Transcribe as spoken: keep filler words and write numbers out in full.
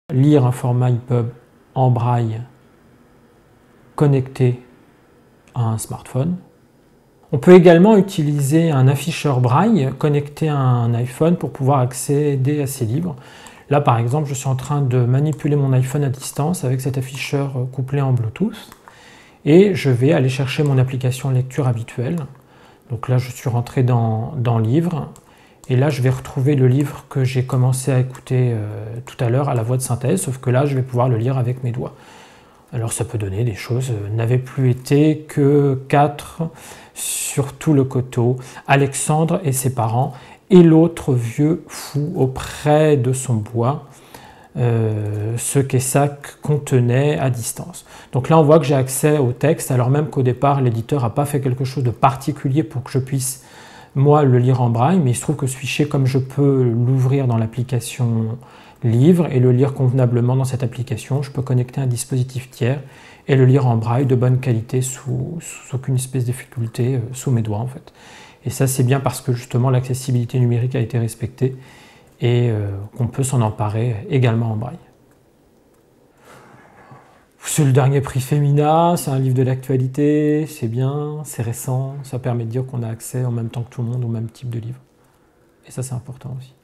lire un format E P U B en braille connecté à un smartphone. On peut également utiliser un afficheur braille connecté à un iPhone pour pouvoir accéder à ces livres. Là, par exemple, je suis en train de manipuler mon iPhone à distance avec cet afficheur couplé en Bluetooth. Et je vais aller chercher mon application lecture habituelle. Donc là, je suis rentré dans, dans Livres. Et là, je vais retrouver le livre que j'ai commencé à écouter euh, tout à l'heure à la voix de synthèse, sauf que là, je vais pouvoir le lire avec mes doigts. Alors ça peut donner des choses, euh, n'avait plus été que quatre sur tout le coteau, Alexandre et ses parents, et l'autre vieux fou auprès de son bois, euh, ce qu'Essac contenait à distance. Donc là on voit que j'ai accès au texte, alors même qu'au départ l'éditeur n'a pas fait quelque chose de particulier pour que je puisse moi le lire en braille, mais il se trouve que ce fichier, comme je peux l'ouvrir dans l'application Livre et le lire convenablement dans cette application, je peux connecter un dispositif tiers et le lire en braille de bonne qualité sous, sous aucune espèce de difficulté, euh, sous mes doigts en fait. Et ça c'est bien parce que justement l'accessibilité numérique a été respectée et euh, qu'on peut s'en emparer également en braille. C'est le dernier prix Femina, c'est un livre de l'actualité, c'est bien, c'est récent, ça permet de dire qu'on a accès en même temps que tout le monde au même type de livre. Et ça c'est important aussi.